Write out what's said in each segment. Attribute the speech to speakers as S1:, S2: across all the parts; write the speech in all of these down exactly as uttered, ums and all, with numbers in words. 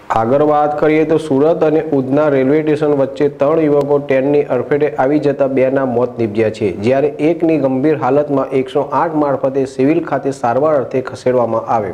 S1: આગળ વાત કરીએ તો સુરત અને ઉધના રેલવે સ્ટેશન વચ્ચે ત્રણ યુવકો ટ્રેનની અડફેટે આવી જતા બેના મોત નીપજ્યા છે, જ્યારે એકની ગંભીર હાલતમાં એકસો આઠ મારફતે સિવિલ ખાતે સારવાર અર્થે ખસેડવામાં આવ્યો।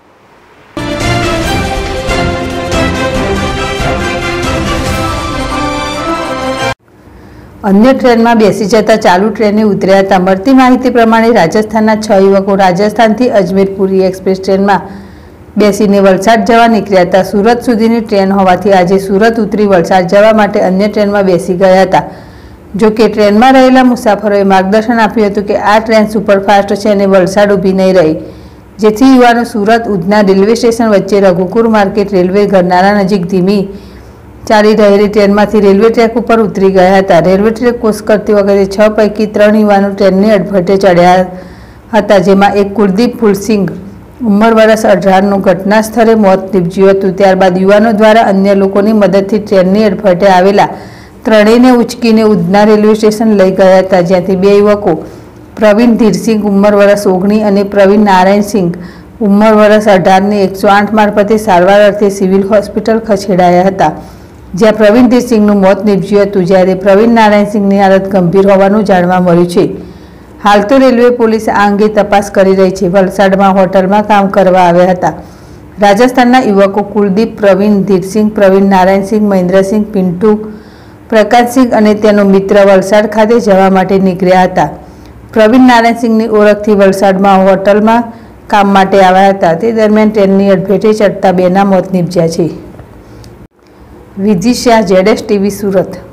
S2: अन्य ट्रेन में बेसी जता चालू ट्रेन उतर्या था। मळती माहिती प्रमाणे राजस्थान छ युवको राजस्थान थी अजमेरपुरी एक्सप्रेस ट्रेन में बेसीने वलसाड जवा निकळ्या था। सूरत सुधीनी ट्रेन होवाथी आजे सूरत उतरी वलसाड जवा माटे अन्य ट्रेन में बेसी गया था। जो कि ट्रेन में रहेला मुसाफरोए मार्गदर्शन आप्युं हतुं कि आ ट्रेन सुपरफास्ट छे अने वलसाड ऊभी नहीं रही, जेथी युवानो सूरत उधना रेलवे स्टेशन वच्चे रघुकुर मार्केट रेलवे घरनारा नजीक धीमी चाली रहेली ट्रेन में रेलवे ट्रेक पर उतरी गया था। रेलवे ट्रेक क्रॉस करती वखते छ पैकी त्रण युवानो ट्रेननी अडफटे चढ़्या हता, जेमां एक कुलदीप फूलसिंह उमर वर्ष अठारનું घटना स्थळे મોત નીપજ્યું હતું। ત્યારબાદ યુવાનો દ્વારા અન્ય લોકોની મદદથી ટ્રેનની અડફટે આવેલા ત્રણેયને ઉચકીને ઉધના રેલવે સ્ટેશન લઈ ગયા હતા, જ્યાંથી બે યુવકો પ્રવીણ ધીરસિંહ ઉમર વર્ષ ઓગણીસ અને પ્રવીણ નારાયણસિંહ ઉમર વર્ષ અઢારને એકસો આઠ મારફતે સારવાર અર્થે સિવિલ હોસ્પિટલ ખસેડાયા હતા, જ્યાં પ્રવીણ ધીરસિંહનું મોત નીપજ્યું હતું, જ્યારે પ્રવીણ નારાયણસિંહની હાલત ગંભીર હોવાનું જાણવા મળ્યું છે। हाल तो रेलवे पुलिस आ अंगे तपास करी रही है। वलसाड में होटल में काम करवा आव्या हता। राजस्थान युवकों कुलदीप, प्रवीण धीरसिंह, प्रवीण नारायण सिंह, महेन्द्र सिंह, पिंटू, प्रकाश सिंह और तेनो मित्र वलसाड खाते जवा माटे निकळ्या हता। प्रवीण नारायण सिंह की ओळखथी वलसाड में होटल में काम माटे आव्या हता। ते दरमियान ट्रेननी अडफेटे चढ़ता बेना मौत निपज्या छे। Viji Shah, Z S TV, सूरत।